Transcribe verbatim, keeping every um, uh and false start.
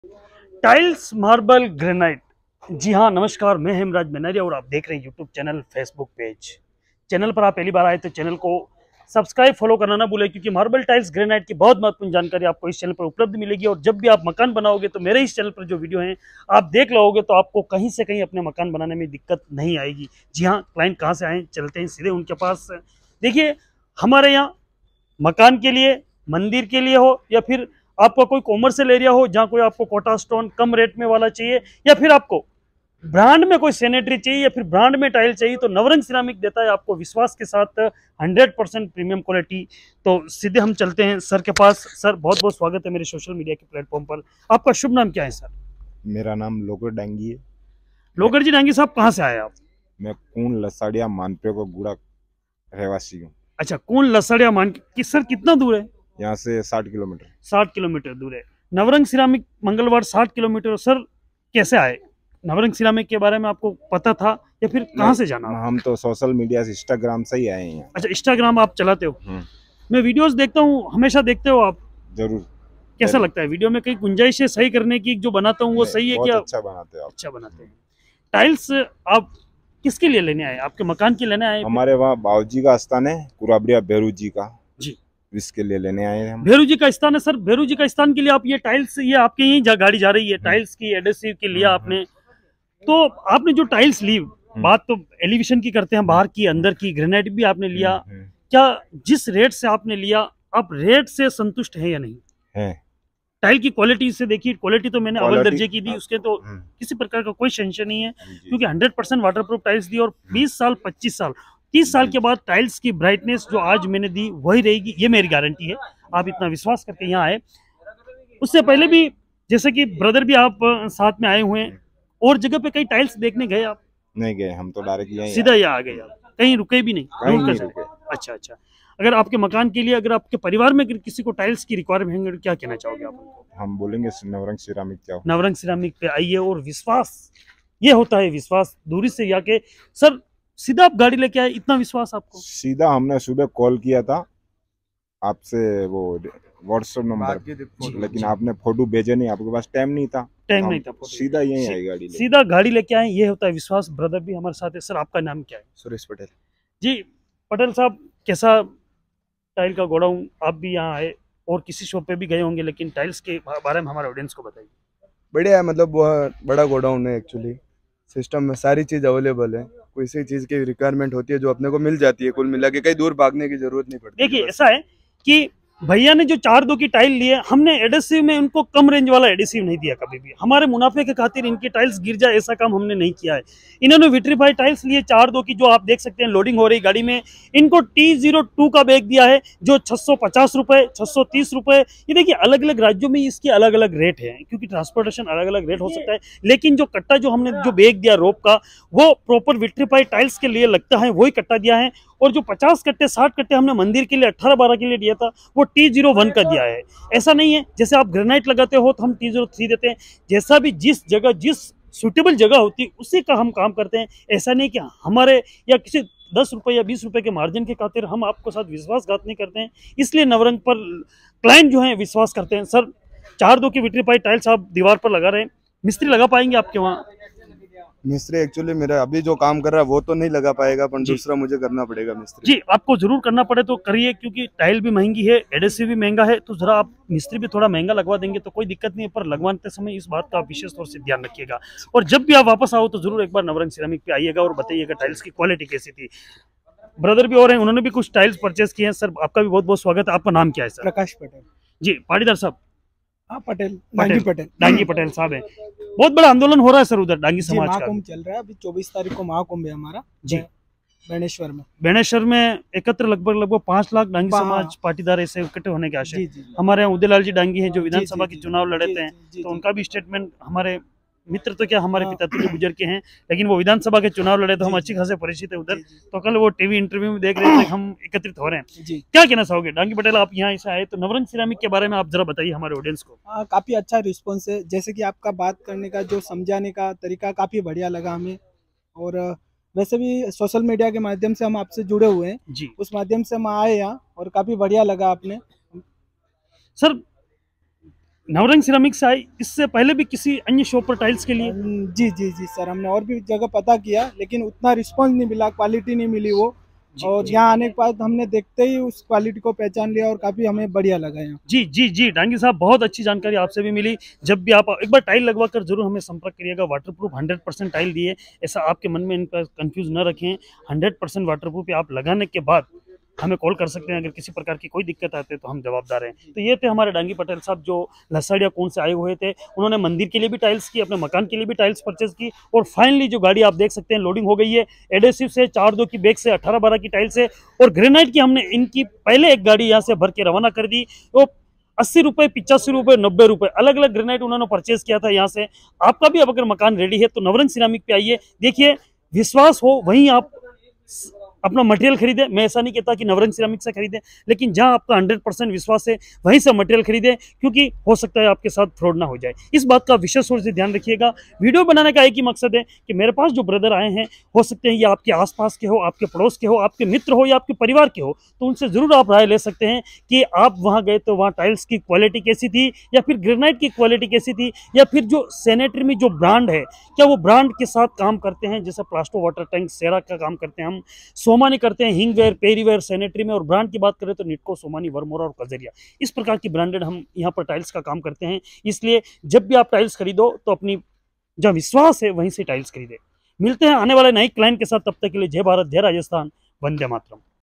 Tiles marble granite. जी हाँ, नमस्कार, मैं हेमराज मेनारिया और आप देख रहे हैं YouTube channel, Facebook page. Channel पर आप पहली बार आए तो चैनल को सब्सक्राइब फॉलो करना ना भूलें, क्योंकि मार्बल टाइल्स ग्रेनाइट की बहुत महत्वपूर्ण जानकारी आपको इस चैनल पर उपलब्ध मिलेगी। और जब भी आप मकान बनाओगे तो मेरे इस चैनल पर जो वीडियो हैं आप देख लोगे तो आपको कहीं से कहीं अपने मकान बनाने में दिक्कत नहीं आएगी। जी हाँ, क्लाइंट कहाँ से आए, चलते हैं सीधे उनके पास। देखिए, हमारे यहाँ मकान के लिए, मंदिर के लिए हो, या फिर आपका कोई कॉमर्शियल एरिया हो जहाँ कोई आपको कोटा स्टोन कम रेट में वाला चाहिए, या फिर आपको ब्रांड में कोई सैनिटरी चाहिए, या फिर ब्रांड में टाइल चाहिए, तो नवरंग सिरामिक देता है आपको विश्वास के साथ हंड्रेड परसेंट प्रीमियम क्वालिटी। तो सीधे हम चलते हैं सर के पास। सर, बहुत बहुत स्वागत है मेरे सोशल मीडिया के प्लेटफॉर्म पर। आपका शुभ नाम क्या है सर? मेरा नाम लोकर डांगी है। लोकर जी डांगी साहब, कहाँ से आए आप? मैं कून लसाड़िया मानपे को गुड़ा रहवासी हूँ। अच्छा, कौन लसड़िया मान कि सर कितना दूर है? यहाँ से साठ किलोमीटर। साठ किलोमीटर दूर है। नवरंग सिरामिक मंगलवार साठ किलोमीटर। सर, कैसे आए? नवरंग सिरामिक के बारे में आपको पता था या फिर कहाँ से जाना? हम तो सोशल मीडिया से, इंस्टाग्राम से ही आए हैं। अच्छा, इंस्टाग्राम आप चलाते हो? मैं वीडियोस देखता हूँ, हमेशा देखते हो आप? जरूर। कैसा लगता है? वीडियो में कई गुंजाइश है सही करने की, जो बनाता हूँ वो सही है क्या? अच्छा बनाते हो आप। अच्छा बनाते हैं। टाइल्स आप किसके लिए लेने आए? आपके मकान के लेने आए? हमारे वहाँ बाबूजी का स्थान है, कुराबड़िया बेरू जी का जी, इसके लिए लेने आए हैं हम। भेरू जी का स्थान है सर। भेरू जी का स्थान के लिए आप ये टाइल्स, ये आपके यही जा, गाड़ी जा रही है टाइल्स की एडेसिव के लिया आपने? तो आपने जो टाइल्स ली, बात तो एलिवेशन की करते हैं, बाहर की, अंदर की, ग्रेनाइट भी आपने लिया। क्या जिस रेट से आपने लिया, आप रेट से संतुष्ट हैं या नहीं? है। टाइल की क्वालिटी से देखिए, क्वालिटी तो मैंने अव्वल दर्जे की दी, हाँ। उसके तो किसी प्रकार का कोई टेंशन नहीं है, क्योंकि hundred percent waterproof tiles दी। और बीस साल, पच्चीस साल, तीस साल के बाद टाइल्स की ब्राइटनेस जो आज मैंने दी वही रहेगी, ये मेरी गारंटी है। आप इतना विश्वास करके यहाँ आए। उससे पहले भी, जैसे कि ब्रदर भी आप साथ में आए हुए हैं, और जगह पे कई टाइल्स देखने गए आप? नहीं गए, हम तो डायरेक्ट यहीं सीधा यहाँ आ गए आप, कहीं रुके भी नहीं? कहीं दूर नहीं का रुके। अच्छा अच्छा। अगर आपके मकान के लिए, अगर आपके परिवार में किसी को टाइल्स की रिक्वायरमेंट है, क्या कहना चाहोगे आप उनको? हम बोलेंगे नवरंग सिरामिक क्या हो। नवरंग सिरामिक पे आइए, और विश्वास, ये होता है विश्वास, दूरी से जाके। सर, सीधा आप गाड़ी लेके आए, इतना विश्वास आपको? सीधा हमने सुबह कॉल किया था आपसे, वो व्हाट्सएप नंबर, लेकिन आपने फोटो भेजे नहीं, आपके पास टाइम नहीं था। टाइम नहीं था। सीधा यही आई गाड़ी ले। सीधा गाड़ी लेके आए, ये होता है विश्वास। ब्रदर भी हमारे साथ है। सर, आपका नाम क्या है? सुरेश पटेल जी। पटेल साहब, कैसा टाइल का गोडाउन? आप भी यहाँ आए और किसी शॉप पे भी गए होंगे, लेकिन टाइल्स के बारे में हमारे ऑडियंस को बताइए। बढ़िया है, मतलब बहुत बड़ा गोडाउन है एक्चुअली। सिस्टम में सारी चीज़ अवेलेबल है, कोई सी चीज़ की रिक्वायरमेंट होती है जो अपने को मिल जाती है। कुल मिला के कहीं दूर भागने की जरूरत नहीं पड़ती। देखिए, ऐसा है कि भैया ने जो चार दो की टाइल ली है, हमने एडेसिव में उनको कम रेंज वाला एडेसिव नहीं दिया कभी भी। हमारे मुनाफे के खातिर इनकी टाइल्स गिर जाए ऐसा काम हमने नहीं किया है। इन्होंने विट्रीफाई टाइल्स लिए चार दो की, जो आप देख सकते हैं लोडिंग हो रही गाड़ी में। इनको टी जीरो टू का बैग दिया है, जो छह सौ पचास रुपए, छह सौ तीस रुपए। ये देखिए, अलग अलग राज्यों में इसके अलग अलग रेट है, क्योंकि ट्रांसपोर्टेशन अलग अलग रेट हो सकता है। लेकिन जो कट्टा जो हमने जो बैग दिया रोप का, वो प्रॉपर विट्रीफाई टाइल्स के लिए लगता है, वही कट्टा दिया है। और जो पचास कट्टे, साठ कट्टे हमने मंदिर के लिए अठारह बारह के लिए दिया था, वो टी जीरो वन का दिया है। ऐसा नहीं है जैसे आप ग्रेनाइट लगाते हो तो हम टी जीरो थ्री देते हैं। जैसा भी जिस जगह, जिस सुटेबल जगह होती है, उसी का हम काम करते हैं। ऐसा नहीं कि हमारे या किसी दस रुपए या बीस रुपए के मार्जिन के खातिर हम आपको साथ विश्वासघात नहीं करते हैं। इसलिए नवरंग पर क्लाइंट जो है विश्वास करते हैं। सर, चार दो की विट्रीफाई टाइल्स आप दीवार पर लगा रहे हैं, मिस्त्री लगा पाएंगे आपके वहाँ? मिस्त्री एक्चुअली मेरा अभी जो काम कर रहा है वो तो नहीं लगा पाएगा, पर दूसरा मुझे करना पड़ेगा मिस्त्री। जी, आपको जरूर करना पड़े तो करिए, क्योंकि टाइल भी महंगी है, एडेसिव भी महंगा है। तो जरा आप मिस्त्री भी थोड़ा महंगा लगवा देंगे तो कोई दिक्कत नहीं है, पर लगवाते समय इस बात का विशेष तौर से ध्यान रखिएगा। और जब भी आप वापस आओ तो जरूर एक बार नवरंग सिरामिक पे आइएगा और बताइएगा टाइल्स की क्वालिटी कैसी थी। ब्रदर भी और हैं, उन्होंने भी कुछ टाइल्स परचेज किए हैं। सर, आपका भी बहुत बहुत स्वागत है। आपका नाम क्या है सर? प्रकाश पटेल। जी, पाटीदार साहब? हाँ, पटेल, डांगी पटेल। डांगी पटेल साहब है। बहुत बड़ा आंदोलन हो रहा है सर उधर डांगी समाज का। महाकुंभ चल रहा है, अभी चौबीस तारीख को महाकुंभ है हमारा जी, बेणेश्वर में। बेणेश्वर में एकत्र लगभग लगभग पांच लाख डांगी समाज पाटीदार ऐसे इकट्ठे होने के आशय। हमारे यहाँ उदयलाल जी डांगी हैं, जो विधानसभा के चुनाव लड़ते हैं, तो उनका भी स्टेटमेंट, हमारे मित्र तो क्या, हमारे पिता तो गुजर के हैं, लेकिन वो विधानसभा के चुनाव लड़े तो हम अच्छी खासे परिचित है उधर। तो कल वो टीवी इंटरव्यू में देख रहे थे, हम एकत्रित हो रहे हैं। जी, क्या कहना चाहोगे? डांगी पटेल, आप यहाँ ऐसे आए तो नवरंग सिरामिक के बारे में आप जरा बताइए हमारे ऑडियंस को। आ, काफी अच्छा रिस्पॉन्स है। जैसे कि आपका बात करने का जो समझाने का तरीका काफी बढ़िया लगा हमें। और वैसे भी सोशल मीडिया के माध्यम से हम आपसे जुड़े हुए हैं जी, उस माध्यम से हम आए यहाँ और काफी बढ़िया लगा आपने। सर, नवरंग सिरामिक से आई, इससे पहले भी किसी अन्य शॉप पर टाइल्स के लिए? हम्म, जी जी जी सर, हमने और भी जगह पता किया लेकिन उतना रिस्पांस नहीं मिला, क्वालिटी नहीं मिली वो। जी, और जी। यहाँ आने के बाद हमने देखते ही उस क्वालिटी को पहचान लिया और काफी हमें बढ़िया लगा यहाँ। जी जी जी डांगी साहब, बहुत अच्छी जानकारी आपसे भी मिली। जब भी आप एक बार टाइल लगवा कर जरूर हमें संपर्क करिएगा। वाटरप्रूफ हंड्रेड परसेंट टाइल दिए, ऐसा आपके मन में इनका कंफ्यूज न रखें। हंड्रेड परसेंट वाटरप्रूफ आप लगाने के बाद हमें कॉल कर सकते हैं। अगर किसी प्रकार की कोई दिक्कत आती है तो हम जवाबदार हैं। तो ये थे हमारे डांगी पटेल साहब जो लसाड़िया कौन से आए हुए थे। उन्होंने मंदिर के लिए भी टाइल्स की, अपने मकान के लिए भी टाइल्स परचेज की, और फाइनली जो गाड़ी आप देख सकते हैं लोडिंग हो गई है। एडेसिव से चार दो की बैग से अठारह बारह की टाइल्स है, और ग्रेनाइट की हमने इनकी पहले एक गाड़ी यहाँ से भर के रवाना कर दी। वो अस्सी रुपए, पिचासी रुपए, नब्बे रुपए अलग अलग ग्रेनाइट उन्होंने परचेज किया था यहाँ से। आपका भी अब अगर मकान रेडी है तो नवरंग सिरामिक पे आइए। देखिए, विश्वास हो वहीं आप अपना मटेरियल खरीदे। मैं ऐसा नहीं कहता कि नवरंग सिरामिक से खरीदे, लेकिन जहां आपका हंड्रेड परसेंट विश्वास है वहीं से मटेरियल खरीदे, क्योंकि हो सकता है आपके साथ फ्रॉड ना हो जाए। इस बात का विशेष रूप से ध्यान रखिएगा। वीडियो बनाने का एक ही मकसद है कि मेरे पास जो ब्रदर आए हैं, हो सकते हैं ये आपके आसपास के हो, आपके पड़ोस के हो, आपके मित्र हो या आपके परिवार के हो, तो उनसे जरूर आप राय ले सकते हैं कि आप वहां गए तो वहां टाइल्स की क्वालिटी कैसी थी, या फिर ग्रेनाइट की क्वालिटी कैसी थी, या फिर जो सैनिटरी में जो ब्रांड है क्या वो ब्रांड के साथ काम करते हैं। जैसे प्लास्टो वाटर टैंक सेरा का काम करते हैं हम, सोमानी करते हैं हिंगवेयर, पेरीवेयर, सैनिटरी में, और ब्रांड की बात करें तो निटको, सोमानी, वर्मोरा और कजरिया, इस प्रकार की ब्रांडेड हम यहाँ पर टाइल्स का काम करते हैं। इसलिए जब भी आप टाइल्स खरीदो तो अपनी जहाँ विश्वास है वहीं से टाइल्स खरीदे। मिलते हैं आने वाले नए क्लाइंट के साथ, तब तक के लिए जय भारत, जय राजस्थान, वंदे मातरम।